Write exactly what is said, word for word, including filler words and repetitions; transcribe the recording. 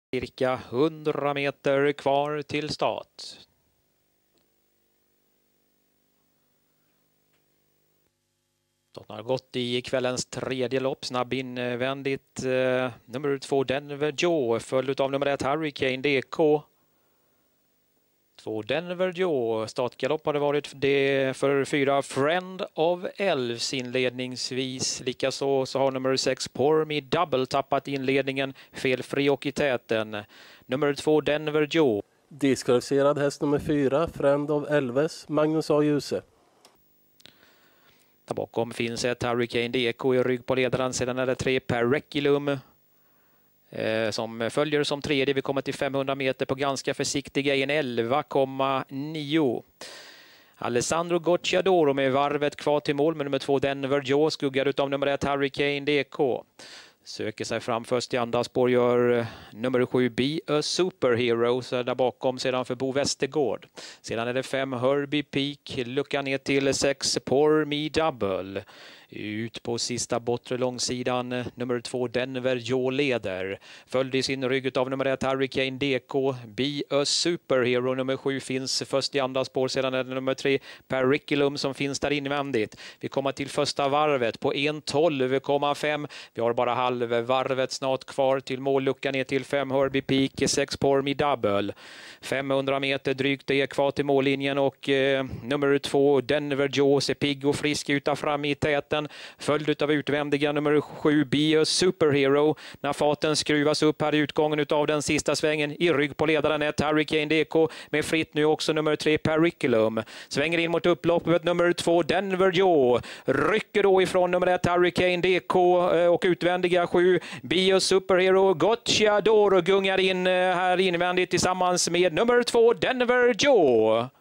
Cirka hundra meter kvar till start. Starten har gått i kvällens tredje lopp. Snabb invändigt. Eh, nummer två Denver Joe följd av nummer ett Hurricane D K. Två Denver Joe. Startgalopp har det varit det för fyra Friend of Elves inledningsvis. Likaså så har nummer sex Pour Me Double tappat inledningen. Felfri och i täten. Nummer två Denver Joe. Diskvalificerad häst nummer fyra Friend of Elves, Magnus A. Djuse. Där bakom finns ett Hurricane D K i rygg på ledaren. Sedan är det tre Periculum eh, som följer som tredje. Vi kommer till femhundra meter på ganska försiktiga i en elva komma nio. Alessandro Gocciadoro med varvet kvar till mål med nummer två Denver Joe skuggad av nummer ett Hurricane D K. Söker sig fram först i andra spår gör nummer sju Be a Superhero så där bakom sedan för Bo Westergård. Sedan är det fem Herbie Peak, lucka ner till sex Pour Me Double. Ut på sista bortre långsidan nummer två Denver Joe leder. Följd i sin rygg av nummer ett Hurricane D K. Be a Superhero nummer sju finns först i andra spår. Sedan är det nummer tre Periculum som finns där invändigt. Vi kommer till första varvet på en tolv komma fem. Vi har bara halvvarvet snart kvar till målluckan ner till fem Herbie Peak, sex Pour Me Double. femhundra meter drygt det är kvar till mållinjen och eh, nummer två Denver Joe ser pigg och frisk ut fram i täten. Följd av utvändiga nummer sju Be a Superhero. När farten skruvas upp här i utgången av den sista svängen i rygg på ledaren ett Hurricane D K med fritt nu också nummer tre Periculum. Svänger in mot upploppet nummer två Denver Joe. Rycker då ifrån nummer ett Hurricane D K och utvändiga sju Be a Superhero. Gocciadoro gungar in här invändigt tillsammans med nummer två Denver Joe.